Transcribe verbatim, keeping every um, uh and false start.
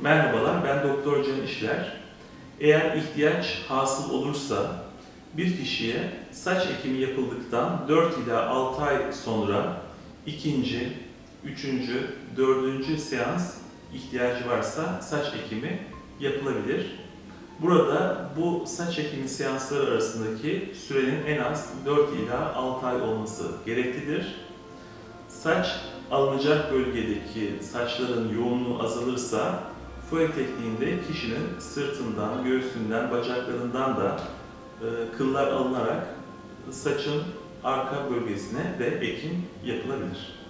Merhabalar, ben Doktor Can İşler. Eğer ihtiyaç hasıl olursa bir kişiye saç ekimi yapıldıktan dört ila altı ay sonra ikinci, üçüncü, dördüncü seans ihtiyacı varsa saç ekimi yapılabilir. Burada bu saç ekimi seansları arasındaki sürenin en az dört ila altı ay olması gereklidir. Saç alınacak bölgedeki saçların yoğunluğu azalırsa fuel tekniğinde kişinin sırtından, göğsünden, bacaklarından da e, kıllar alınarak saçın arka bölgesine de ekim yapılabilir.